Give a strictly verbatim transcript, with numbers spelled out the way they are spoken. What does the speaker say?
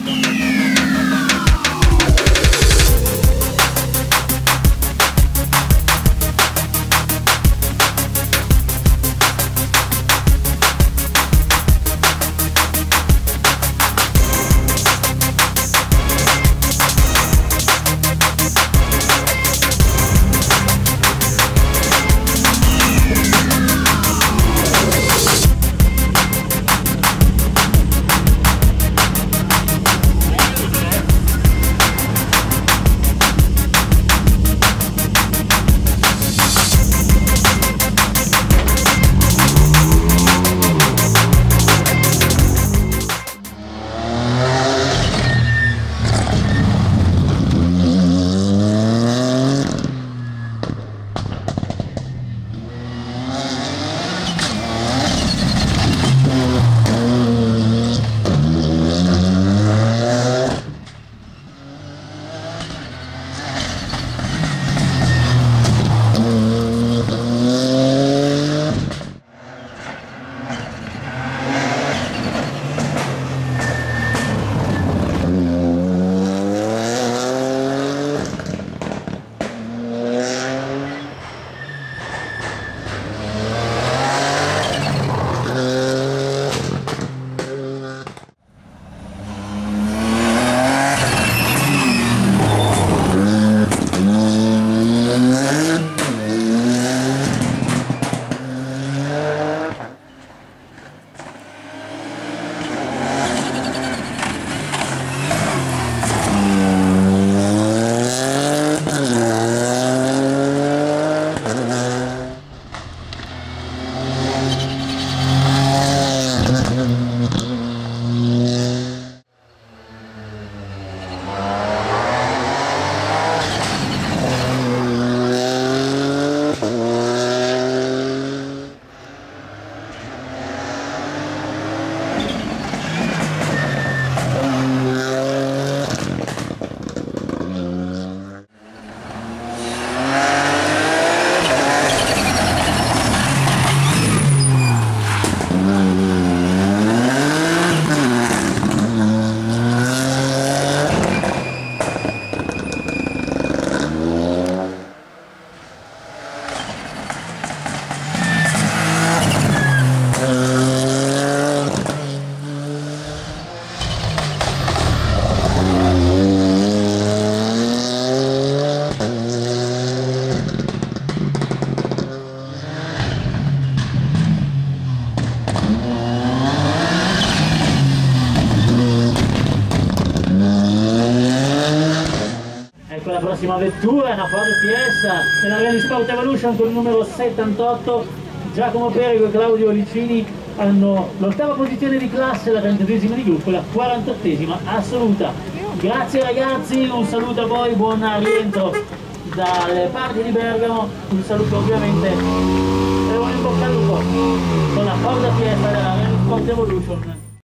Ecco la prossima vettura, è una Ford Fiesta della Rally Sport Evolution con il numero settantotto. Giacomo Perego e Claudio Licini hanno l'ottava posizione di classe, la trentaduesima di gruppo e la quarantottesima assoluta. Grazie ragazzi, un saluto a voi, buon rientro dalle parti di Bergamo, un saluto ovviamente e un in bocca al lupo con la Ford Fiesta della Rally Sport Evolution.